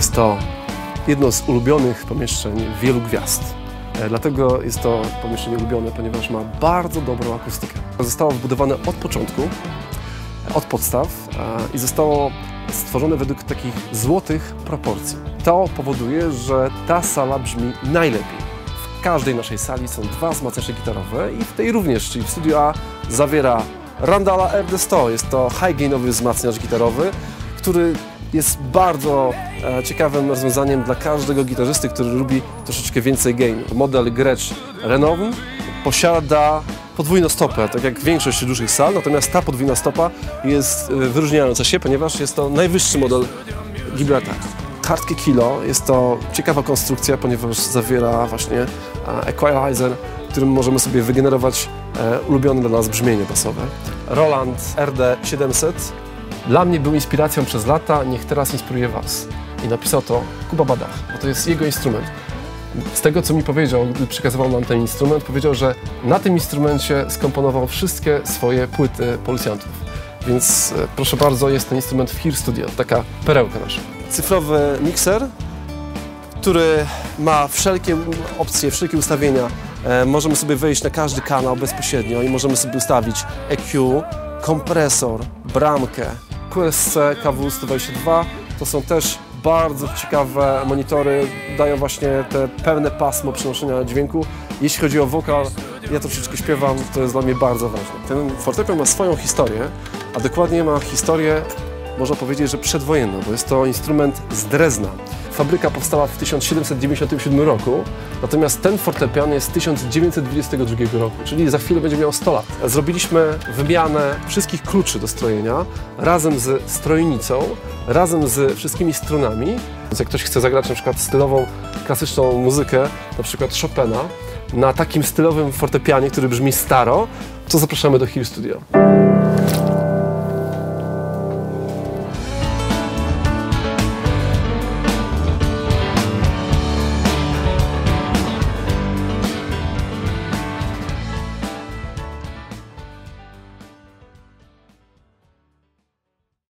Jest to jedno z ulubionych pomieszczeń wielu gwiazd. Dlatego jest to pomieszczenie ulubione, ponieważ ma bardzo dobrą akustykę. Zostało wbudowane od początku, od podstaw i zostało stworzone według takich złotych proporcji. To powoduje, że ta sala brzmi najlepiej. W każdej naszej sali są dwa wzmacniacze gitarowe i w tej również, czyli w Studio A, zawiera Randalla RD100. Jest to high-gainowy wzmacniacz gitarowy, który jest bardzo ciekawym rozwiązaniem dla każdego gitarzysty, który lubi troszeczkę więcej gain. Model Gretsch Renown posiada podwójną stopę, tak jak większość dużych sal, natomiast ta podwójna stopa jest wyróżniająca się, ponieważ jest to najwyższy model Gibraltar. Hardkey Kilo jest to ciekawa konstrukcja, ponieważ zawiera właśnie equalizer, którym możemy sobie wygenerować ulubione dla nas brzmienie basowe. Roland RD700 dla mnie był inspiracją przez lata, niech teraz inspiruje Was. I napisał to Kuba Badach, bo to jest jego instrument. Z tego, co mi powiedział, gdy przekazywał nam ten instrument, powiedział, że na tym instrumencie skomponował wszystkie swoje płyty policjantów. Więc proszę bardzo, jest ten instrument w Here Studio, taka perełka nasza. Cyfrowy mikser, który ma wszelkie opcje, wszelkie ustawienia. Możemy sobie wejść na każdy kanał bezpośrednio i możemy sobie ustawić EQ, kompresor, bramkę. QSC KW122 to są też bardzo ciekawe monitory, dają właśnie te pełne pasmo przenoszenia dźwięku. Jeśli chodzi o wokal, ja troszeczkę śpiewam, to jest dla mnie bardzo ważne. Ten fortepian ma swoją historię, a dokładnie ma historię, można powiedzieć, że przedwojenną, bo jest to instrument z Drezna. Fabryka powstała w 1797 roku, natomiast ten fortepian jest z 1922 roku, czyli za chwilę będzie miał 100 lat. Zrobiliśmy wymianę wszystkich kluczy do strojenia razem z strojnicą, razem z wszystkimi strunami. Więc jak ktoś chce zagrać na przykład stylową, klasyczną muzykę, na przykład Chopina, na takim stylowym fortepianie, który brzmi staro, to zapraszamy do Here Studio.